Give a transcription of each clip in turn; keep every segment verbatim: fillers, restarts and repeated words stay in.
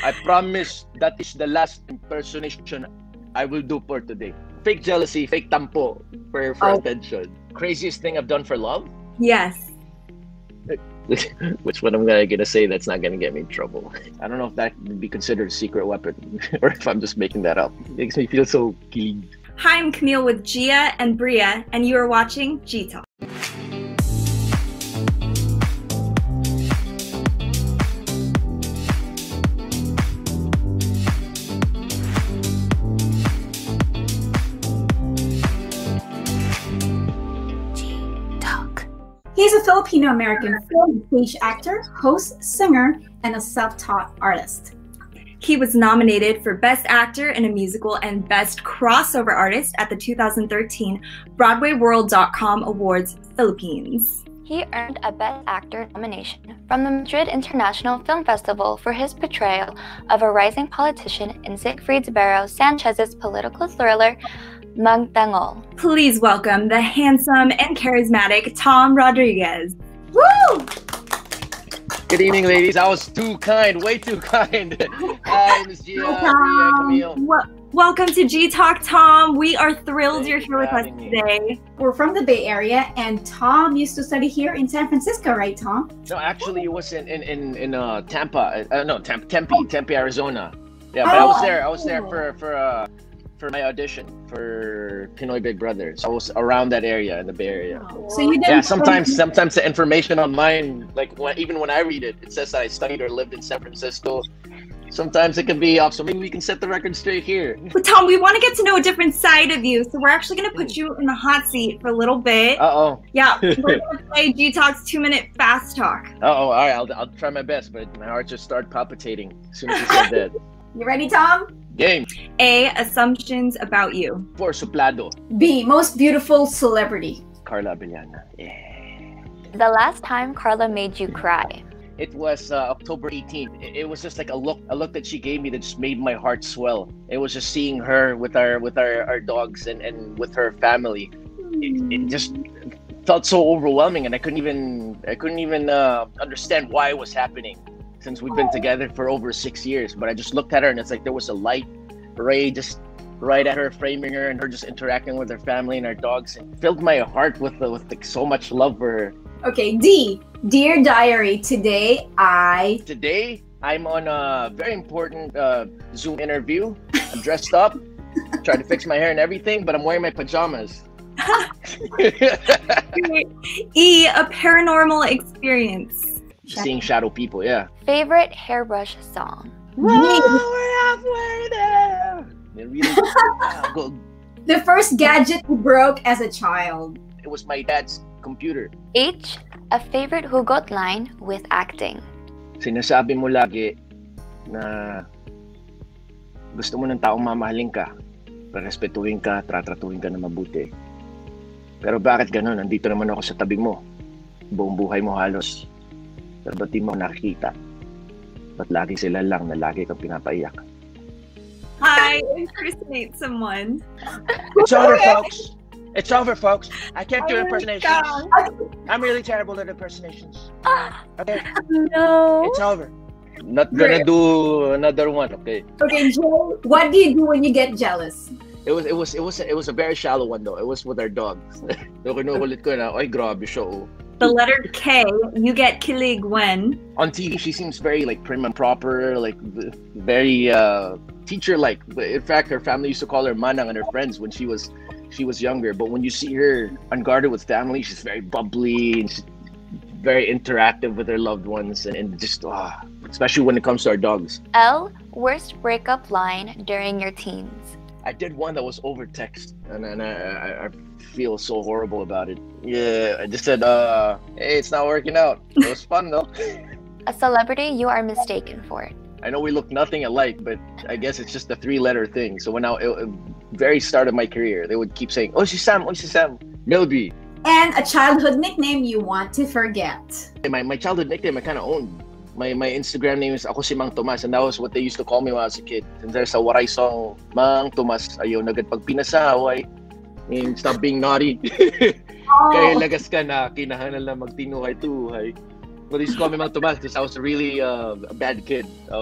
I promise that is the last impersonation I will do for today. Fake jealousy, fake tampo for, for oh. attention. Craziest thing I've done for love? Yes. Which one I'm gonna, gonna say that's not gonna get me in trouble. I don't know if that would be considered a secret weapon or if I'm just making that up. It makes me feel so kilig. Hi, I'm Camille with Gia and Bria, and you are watching Gtalk. He's a Filipino-American film and stage actor, host, singer, and a self-taught artist. He was nominated for Best Actor in a Musical and Best Crossover Artist at the two thousand thirteen Broadway World dot com Awards Philippines. He earned a Best Actor nomination from the Madrid International Film Festival for his portrayal of a rising politician in Siegfried Barrow Sanchez's political thriller, Magtanggol. Please welcome the handsome and charismatic Tom Rodriguez. Woo! Good evening, ladies. I was too kind, way too kind. Hi, Miss Gia, Bria, Camille. Well, welcome to Gtalk, Tom. We are thrilled Thanks you're here with us me. today. We're from the Bay Area, and Tom used to study here in San Francisco, right, Tom? No, actually, it was in in in, in uh, Tampa. Uh, no, Tempe, Tempe, Tempe, Arizona. Yeah, but oh. I was there. I was there for for. Uh, for my audition for Pinoy Big Brother. So I was around that area in the Bay Area. So you didn't yeah, sometimes sometimes the information online, like when, even when I read it, it says that I studied or lived in San Francisco. Sometimes it can be off, so maybe we can set the record straight here. But Tom, we want to get to know a different side of you, so we're actually going to put you in the hot seat for a little bit. Uh-oh. Yeah, we're going to play Gtalk's two-minute fast talk. Uh-oh, all right, I'll, I'll try my best, but my heart just started palpitating as soon as you said that. You ready, Tom? Game. A. Assumptions about you. Four, suplado. B. Most beautiful celebrity. Carla Abellana. Yeah. The last time Carla made you cry. It was uh, October eighteenth. It, it was just like a look, a look that she gave me that just made my heart swell. It was just seeing her with our with our, our dogs and, and with her family. It, it just felt so overwhelming, and I couldn't even I couldn't even uh, understand why it was happening. Since we've been together for over six years, but I just looked at her and it's like there was a light ray just right at her, framing her, and her just interacting with her family and our dogs, and filled my heart with uh, with like, so much love for her. Okay, D. Dear Diary, today I... Today, I'm on a very important uh, Zoom interview. I'm dressed up, tried to fix my hair and everything, but I'm wearing my pajamas. E. A paranormal experience. Seeing shadow people, yeah. Favorite hairbrush song? Whoa, we're halfway there. Really, uh, go. The first gadget you broke as a child. It was my dad's computer. H. A favorite hugot line with acting. Sinasabi mo lagi na gusto mo ng taong mamahalin ka, respetuhin ka, tratratuhin ka na mabuti. Pero bakit ganun? Nandito naman ako sa tabi mo. Buong buhay mo halos. Pero ba't di mo nakikita? Ba't lagi sila lang na lagi kang pinapaiyak? Hi, impersonate someone. It's over, folks. It's over, folks. I can't do impersonations. I'm really terrible at impersonations. Okay. No. It's over. Not gonna do another one, okay? Okay, Joe, what do you do when you get jealous? It was it was it was it was a very shallow one though. It was with our dogs. So kinukulit ko na, ay grabe siya oh. The letter K, you get kilig when? On T V, she seems very like prim and proper, like very uh, teacher-like. In fact, her family used to call her Manang and her friends when she was she was younger. But when you see her unguarded with family, she's very bubbly and she's very interactive with her loved ones, and, and just ah, especially when it comes to our dogs. L, worst breakup line during your teens. I did one that was over text, and, and I, I, I feel so horrible about it. Yeah, I just said, uh, hey, it's not working out. It was fun though. A celebrity you are mistaken for. I know we look nothing alike, but I guess it's just a three-letter thing. So when I, it, it, very start of my career, they would keep saying, oh, si Sam, oh, si Sam, Milby. And a childhood nickname you want to forget. My, my childhood nickname I kind of owned. My my Instagram name is Ako si Mang Tomas, and that was what they used to call me when I was a kid. And there's a Waray song, Mang Tomas, ayaw nagad pag pinasaway. I mean, stop being naughty. Oh. Kaya lagas ka na, kinahanal na magtinuhay-tuhay. But they used to call me Mang Tomas because I was really uh, a bad kid. I was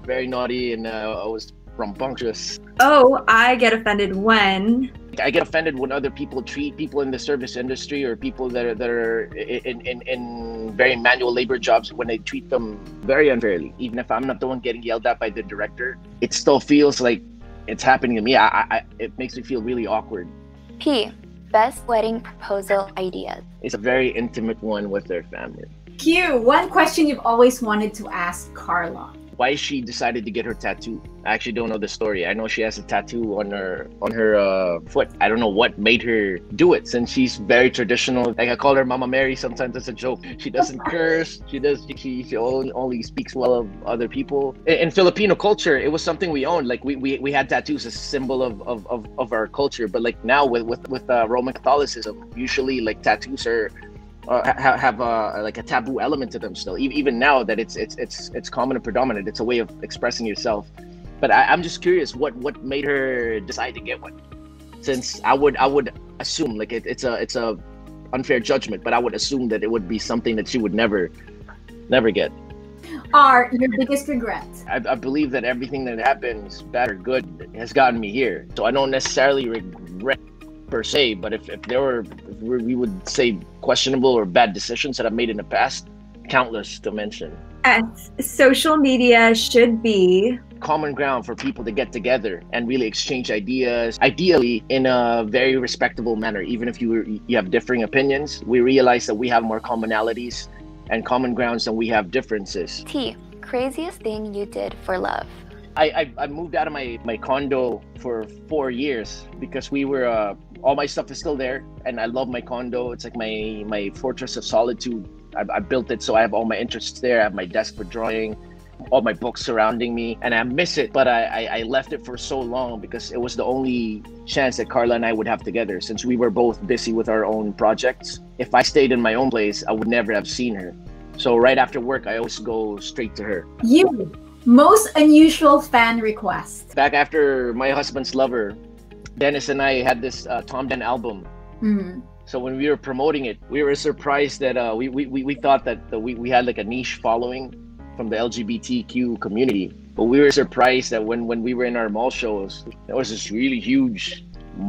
very naughty, and uh, I was rambunctious. Oh, I get offended when I get offended when other people treat people in the service industry or people that are that are in, in, in very manual labor jobs, when they treat them very unfairly. Even if I'm not the one getting yelled at by the director, it still feels like it's happening to me. I, I it makes me feel really awkward. P. Best wedding proposal ideas. It's a very intimate one with their family. Q. One question you've always wanted to ask Carla. Why she decided to get her tattoo. I actually don't know the story. I know she has a tattoo on her on her uh, foot. I don't know what made her do it, since she's very traditional. Like, I call her Mama Mary sometimes as a joke. She doesn't curse. She does. She, she only, only speaks well of other people. In, in Filipino culture, it was something we owned. Like, we we, we had tattoos as a symbol of, of, of, of our culture. But like now with with, with uh, Roman Catholicism, usually like tattoos are Uh, have, have uh, like a taboo element to them still. E- even now that it's it's it's it's common and predominant, it's a way of expressing yourself. But I, I'm just curious, what what made her decide to get one? Since I would I would assume like it, it's a it's a unfair judgment, but I would assume that it would be something that she would never never get. R. Your biggest regret. I, I believe that everything that happens, bad or good, has gotten me here. So I don't necessarily regret per se, but if, if there were, if we would say questionable or bad decisions that I've made in the past, countless to mention. S. Social media should be Common ground for people to get together and really exchange ideas, ideally in a very respectable manner. Even if you you have differing opinions, we realize that we have more commonalities and common grounds than we have differences. T. Craziest thing you did for love. I, I, I moved out of my, my condo for four years because we were, uh, all my stuff is still there, and I love my condo. It's like my, my fortress of solitude. I, I built it so I have all my interests there. I have my desk for drawing, all my books surrounding me, and I miss it, but I, I, I left it for so long because it was the only chance that Carla and I would have together, since we were both busy with our own projects. If I stayed in my own place, I would never have seen her. So right after work, I always go straight to her. You. Most unusual fan request. Back after My Husband's Lover, Dennis and I had this uh, Tom Den album. Mm-hmm. So when we were promoting it, we were surprised that uh, we, we, we thought that the, we, we had like a niche following from the L G B T Q community. But we were surprised that when, when we were in our mall shows, there was this really huge,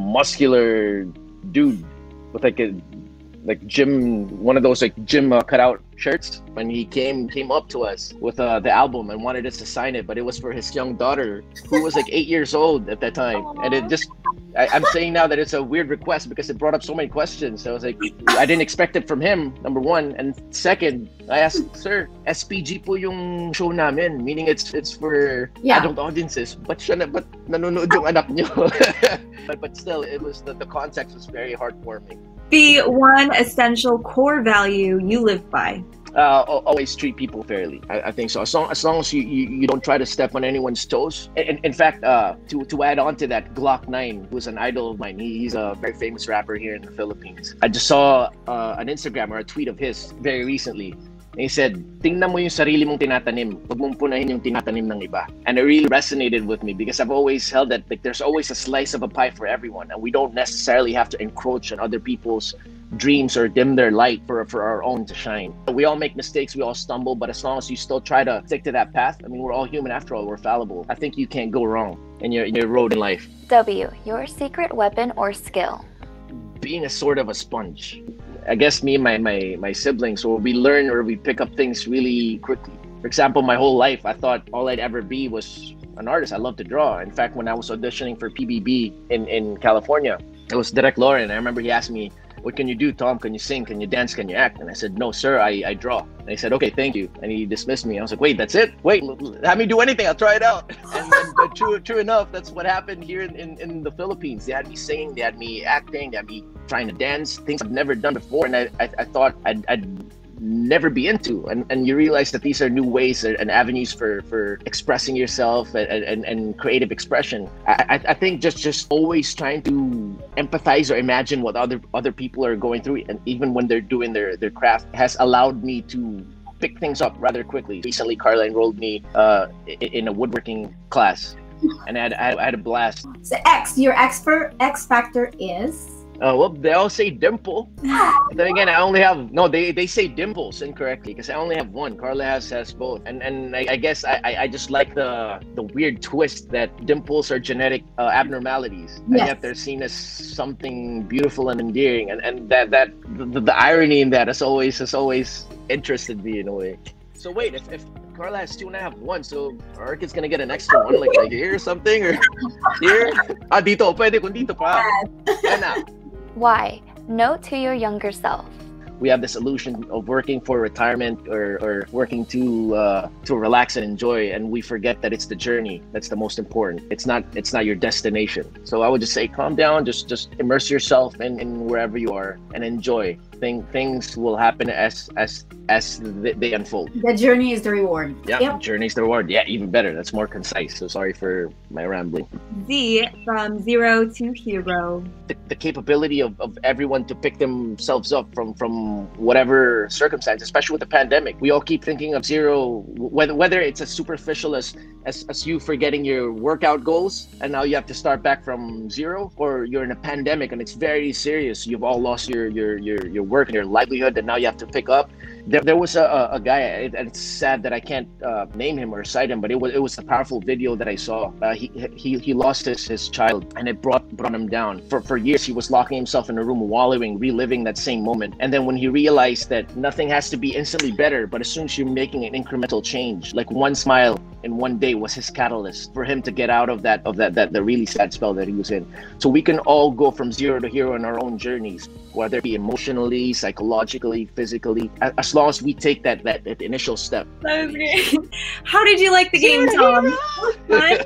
muscular dude with like a like gym, one of those like gym uh, cutout shirts. When he came came up to us with uh, the album and wanted us to sign it, but it was for his young daughter who was like eight years old at that time. Aww. And it just, I, I'm saying now that it's a weird request because it brought up so many questions. So I was like, I didn't expect it from him, number one. And second, I asked, sir, S P G po yung show namin, meaning it's it's for yeah. adult audiences. But siya na, but nanonood yung anak niyo? but, but still, it was the, the context was very heartwarming. The one essential core value you live by. Uh, always treat people fairly. I, I think so. As long as, long as you, you, you don't try to step on anyone's toes. In, in fact, uh, to, to add on to that, Glock nine, who's an idol of mine, he, he's a very famous rapper here in the Philippines. I just saw uh, an Instagram or a tweet of his very recently. And he said, tingnan mo yung sarili mong tinatanim, huwag mong punahin yung tinatanim ng iba. And it really resonated with me because I've always held that like there's always a slice of a pie for everyone, and we don't necessarily have to encroach on other people's dreams or dim their light for for our own to shine. We all make mistakes, we all stumble, but as long as you still try to stick to that path, I mean, we're all human after all, we're fallible. I think you can't go wrong in your, in your road in life. W, your secret weapon or skill? Being a sort of a sponge. I guess me and my, my, my siblings, or we learn or we pick up things really quickly. For example, my whole life, I thought all I'd ever be was an artist. I love to draw. In fact, when I was auditioning for P B B in, in California, it was Direct Lauren. I remember he asked me, what can you do, Tom? Can you sing? Can you dance? Can you act? And I said, no, sir, I, I draw. And he said, okay, thank you. And he dismissed me. I was like, wait, that's it? Wait, have me do anything. I'll try it out. And, and but true, true enough, that's what happened here in, in, in the Philippines. They had me singing, they had me acting, they had me trying to dance, things I've never done before. And I, I, I thought I'd, I'd never be into. And, and you realize that these are new ways and avenues for, for expressing yourself and, and, and creative expression. I, I think just, just always trying to empathize or imagine what other other people are going through, and even when they're doing their, their craft, has allowed me to pick things up rather quickly. Recently, Carla enrolled me uh, in a woodworking class, and I had, I had a blast. So X, your expert X factor is? Uh, well, they all say dimple. Then again, I only have no. They they say dimples incorrectly because I only have one. Carla has has both, and and I, I guess I, I I just like the the weird twist that dimples are genetic uh, abnormalities, and Yes. yet they're seen as something beautiful and endearing, and and that that the, the irony in that has always has always interested me in a way. So wait, if, if Carla has two and I have one, so our kid's gonna get an extra one, like like here or something, or here? Ah, dito, pwede kung dito pa. Yan na. Why? Note to your younger self. We have this illusion of working for retirement or, or working to uh, to relax and enjoy, and we forget that it's the journey that's the most important. It's not it's not your destination. So I would just say, calm down, just just immerse yourself in, in wherever you are and enjoy. Thing, things will happen as as as they, they unfold. The journey is the reward. Yeah, Yep. journey's the reward. Yeah, even better. That's more concise. So sorry for my rambling. Z from zero to hero. The, the capability of, of everyone to pick themselves up from from whatever circumstance, especially with the pandemic. We all keep thinking of zero, whether whether it's as superficial as as, as you forgetting your workout goals and now you have to start back from zero, or you're in a pandemic and it's very serious. You've all lost your your your, your work and your livelihood, and now you have to pick up. There, there was a, a guy, and it's sad that I can't uh, name him or cite him, but it was it was a powerful video that I saw. Uh, he he he lost his, his child, and it brought brought him down. For for years, he was locking himself in a room, wallowing, reliving that same moment. And then when he realized that nothing has to be instantly better, but as soon as you're making an incremental change, like one smile in one day was his catalyst for him to get out of that of that that the really sad spell that he was in. So we can all go from zero to hero in our own journeys, whether it be emotionally, psychologically, physically, as long as we take that that, that initial step. That was great. How did you like the game, Tom? Fun?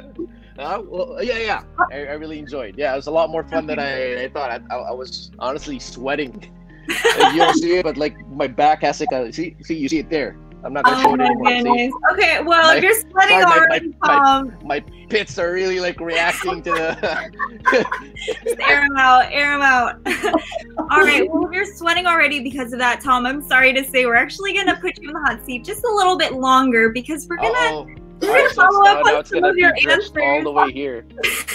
Uh, well, yeah, yeah, I, I really enjoyed. Yeah, it was a lot more fun than I, I thought. I, I, I was honestly sweating. If you don't see it, but like my back has like a see, see, you see it there. I'm not gonna Oh show it my anymore. See? goodness. Okay, well, My- if you're sweating sorry, my- already, my- Tom, My pits are really like reacting to the. just air them out, air them out. All right, well, if you're sweating already because of that, Tom, I'm sorry to say we're actually going to put you in the hot seat just a little bit longer because we're going to Uh-oh. we're All right, gonna so follow now, up now on it's some gonna of be your drenched all answers. the way here.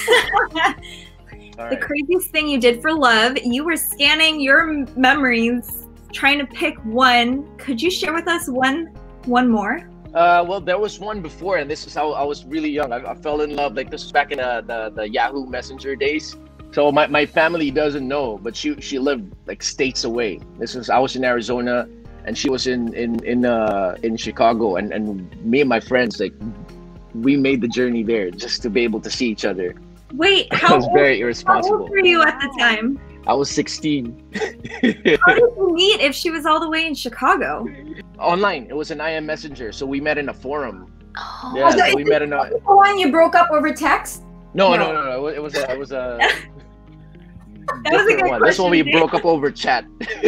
All The right. craziest thing you did for love, you were scanning your m- memories, trying to pick one. Could you share with us one one more? Uh, well, there was one before, and this is how I was really young. I, I fell in love. Like this was back in uh, the the Yahoo Messenger days. So my, my family doesn't know, but she she lived like states away. This was I was in Arizona, and she was in in in uh in Chicago, and and me and my friends, like, we made the journey there just to be able to see each other. Wait, I how was old, very how irresponsible. old were you at the time? I was sixteen. How did you meet if she was all the way in Chicago? Online, it was an I M Messenger, so we met in a forum. Oh. Yeah, so so is we met in a. The one you broke up over text? No, No. no, no, no. It was a. It was a. That was a different good one. This one we question, broke up over chat.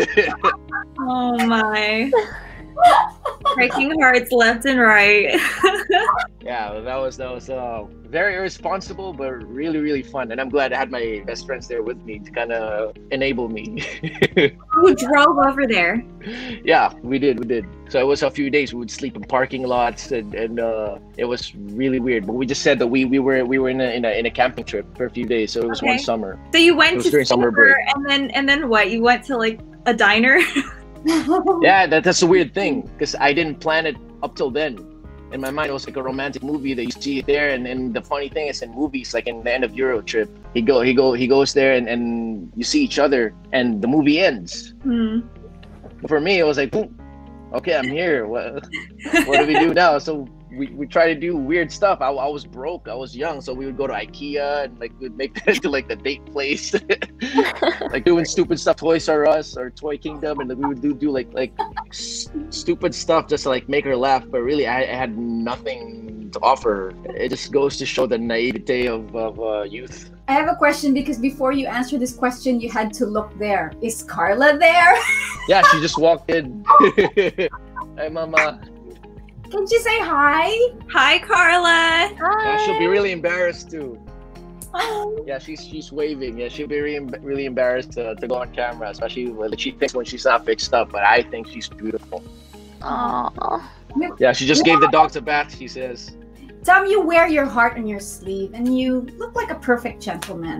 Oh my. Breaking hearts left and right. Yeah, that was that was uh, very irresponsible, but really really fun, and I'm glad I had my best friends there with me to kind of enable me. Who drove over there? Yeah, we did, we did. So it was a few days. We would sleep in parking lots, and, and uh, it was really weird. But we just said that we, we were we were in a, in a in a camping trip for a few days. So it was Okay. one summer. So you It went was to during see summer her, break. and then and then what? You went to like a diner? Yeah, that, that's a weird thing because I didn't plan it up till then. In my mind, it was like a romantic movie that you see it there. And, and the funny thing is, in movies, like in the end of Euro Trip, he go he go he goes there and, and you see each other, and the movie ends. Hmm. For me, it was like, "Boom, okay, I'm here. What what do we do now?" So we, we try to do weird stuff. I, I was broke. I was young, so we would go to IKEA and like we'd make that into like the date place, like doing stupid stuff, Toys R Us or Toy Kingdom, and we would do do like like s- stupid stuff just to like make her laugh. But really, I, I had nothing to offer. It just goes to show the naivete of of uh, youth. I have a question because before you answer this question, you had to look there. Is Carla there? Yeah, she just walked in. Hey, mama. Can she say hi? Hi, Carla. Yeah, she'll be really embarrassed too. Oh. Yeah, she's she's waving. Yeah, she'll be really, really embarrassed to, to go on camera, especially when she thinks when she's not fixed up. But I think she's beautiful. Aw. Yeah, she just gave the dogs a bath. She says. Tom, you wear your heart on your sleeve and you look like a perfect gentleman.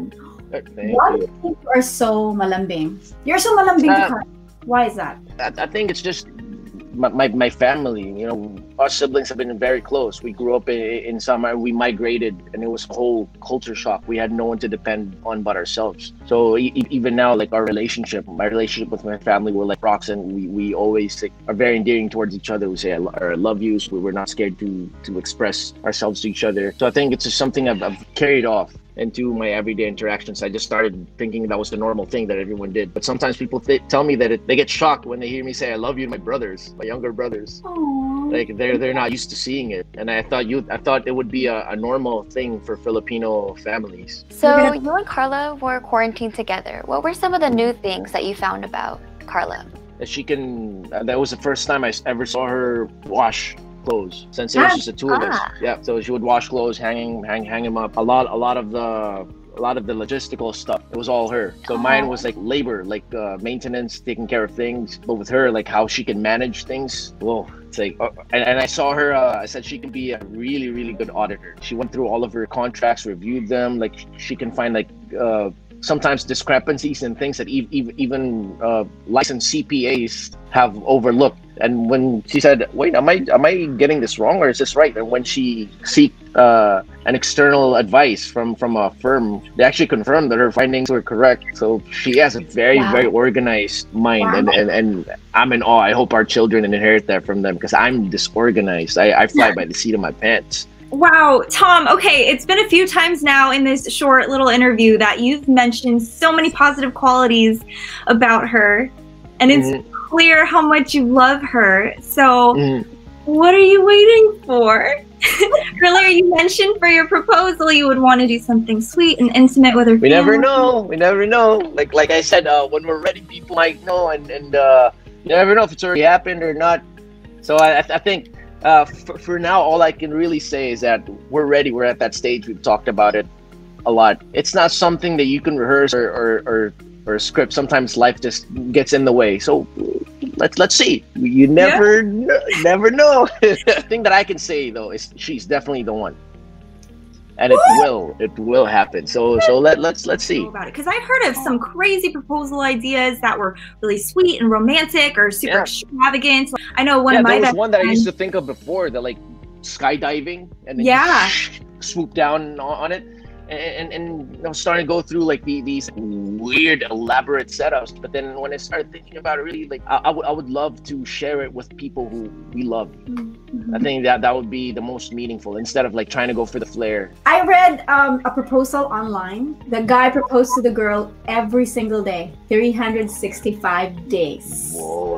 Uh, Thank Why do you. you think you are so malambing? You're so malambing to Uh, Carla. Why is that? I, I think it's just my, my, my family. You know, our siblings have been very close. We grew up in, in summer. We migrated, and it was a whole culture shock. We had no one to depend on but ourselves. So e- e- even now, like our relationship, my relationship with my family, we're like rocks, and we, we always like, are very endearing towards each other. We say I, lo- or I love you. So we're not scared to to express ourselves to each other. So I think it's just something I've, I've carried off into my everyday interactions. I just started thinking that was the normal thing that everyone did. But sometimes people th- tell me that it, they get shocked when they hear me say I love you to my brothers, my younger brothers. Aww. Like they're they're not used to seeing it, and I thought you I thought it would be a, a normal thing for Filipino families. So you and Carla were quarantined together. What were some of the new things that you found about Carla? That she can. Uh, that was the first time I s- ever saw her wash clothes since it was just the two of us. Ah. Yeah, so she would wash clothes, hanging hang hang them up. A lot a lot of the a lot of the logistical stuff, it was all her. So mine was like labor, like uh, maintenance, taking care of things. But with her, like how she can manage things. Whoa, it's like, uh, and, and I saw her. Uh, I said she can be a really really good auditor. She went through all of her contracts, reviewed them. Like she can find like. Uh, sometimes discrepancies and things that e- e- even uh, licensed C P As have overlooked. And when she said, "Wait, am I am I getting this wrong or is this right?" And when she seeked uh, an external advice from from a firm, they actually confirmed that her findings were correct. So she has a very Wow. very organized mind, Wow. and, and and I'm in awe. I hope our children inherit that from them because I'm disorganized. I, I fly by the seat of my pants. Wow, Tom, okay, it's been a few times now in this short little interview that you've mentioned so many positive qualities about her, and it's Mhm. clear how much you love her. So, Mhm. what are you waiting for? Earlier, you mentioned for your proposal you would want to do something sweet and intimate with her We family. never know. We never know. Like like I said, uh, when we're ready, people might know, and and uh, you never know if it's already happened or not. So I I think. Uh, for, for now, all I can really say is that we're ready. We're at that stage. We've talked about it a lot. It's not something that you can rehearse or or, or, or script. Sometimes life just gets in the way. So let's let's see. You never kn- never know. The thing that I can say though is she's definitely the one, and it will it will happen. So so let let's let's see. About it, because I've heard of some crazy proposal ideas that were really sweet and romantic or super Yeah. extravagant. I know one Yeah, of my there was best one that I friends- used to think of before, that like skydiving and then Yeah. you swoop down on on it, and, and, and I was starting to go through like the, these weird elaborate setups. But then when I started thinking about it, really, like I, I would I would love to share it with people who we love. Mhm. I think that that would be the most meaningful instead of like trying to go for the flair. I read um, a proposal online. The guy proposed to the girl every single day, three hundred sixty-five days.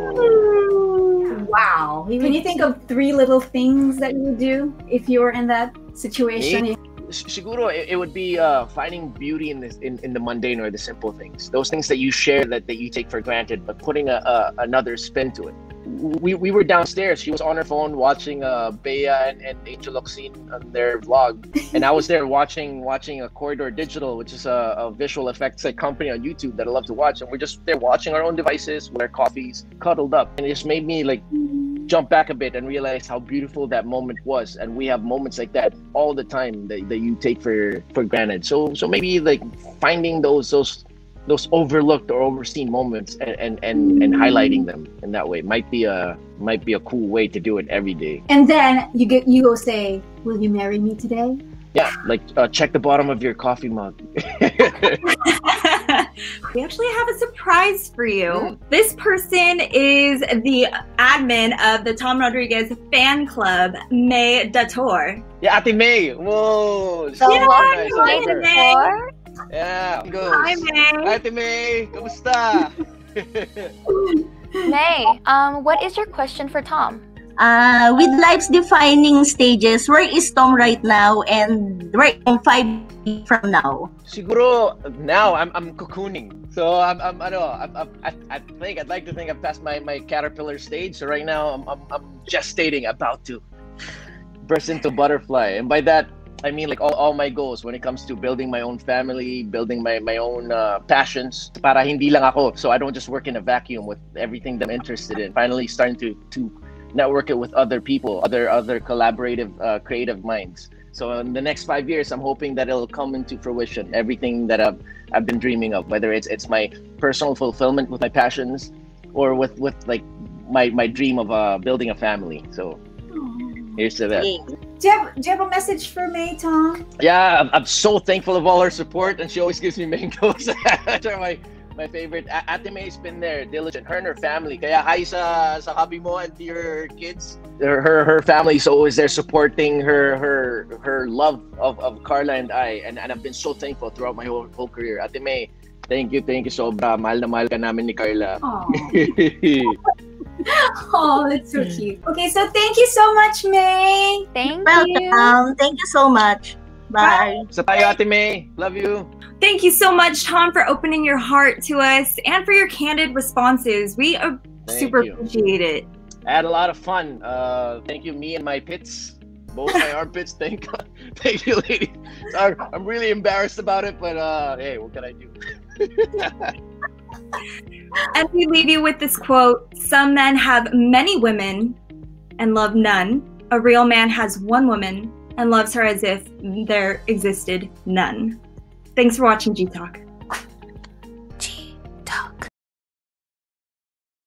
Whoa. Wow. Can you think of three little things that you would do if you were in that situation? S- Siguro, it, it would be uh, finding beauty in, this, in in the mundane or the simple things. Those things that you share that, that you take for granted, but putting a, a another spin to it. We, we were downstairs. She was on her phone watching uh, Bea and, and Angel Oxine on their vlog, and I was there watching watching a Corridor Digital, which is a, a visual effects like company on YouTube that I love to watch. And we're just there watching our own devices with our coffees, cuddled up, and it just made me like jump back a bit and realize how beautiful that moment was. And we have moments like that all the time that, that you take for for granted. So so maybe like finding those those those overlooked or overseen moments and and, and, and highlighting them in that way might be a might be a cool way to do it every day. And then you get you go say, "Will you marry me today?" Yeah, like uh, check the bottom of your coffee mug. We actually have a surprise for you. Mm. This person is the admin of the Tom Rodriguez fan club, May Dator. Yeah, Ate May. Whoa. So super what nice you of made her. it for? Yeah, goes. Hi, May. Ate May, kamusta? May, um, what is your question for Tom? Uh, with life's defining stages, where is Tom right now and right in five years from now? Siguro now I'm I'm cocooning. So I'm I'm I know I'm, I'm, I I think I'd like to think I'm past my, my caterpillar stage. So right now I'm, I'm I'm gestating, about to burst into butterfly, and by that I mean like all, all my goals when it comes to building my own family, building my my own uh, passions. Para hindi lang ako, so I don't just work in a vacuum with everything that I'm interested in. Finally starting to to network it with other people, other other collaborative uh, creative minds. So in the next five years, I'm hoping that it'll come into fruition. Everything that I've I've been dreaming of, whether it's it's my personal fulfillment with my passions, or with with like my my dream of uh building a family. So here's to that. Do you, have, do you have a message for May, Tom? Yeah, I'm, I'm so thankful of all her support, and she always gives me mangoes. That's my my favorite. A- Ate May's been there, diligent. Her and her family. Kaya hi sa sa hubby mo and to your kids. Her her, her family's always there supporting her her her love of, of Carla and I, and, and I've been so thankful throughout my whole, whole career. Ate May, thank you, thank you so much. Mahal na mahal ka namin ni Carla. Oh, that's so cute. Okay, so thank you so much, May. Thank you. Welcome. Thank you so much. Bye. Sa tayo, Ate May. Love you. Thank you so much, Tom, for opening your heart to us and for your candid responses. We uh, super you. appreciate it. I had a lot of fun. Uh, thank you, me and my pits. Both my armpits. Thank God. Thank you, lady. Sorry, I'm really embarrassed about it, but uh, hey, what can I do? And we leave you with this quote: some men have many women and love none. A real man has one woman and loves her as if there existed none. Thanks for watching Gtalk.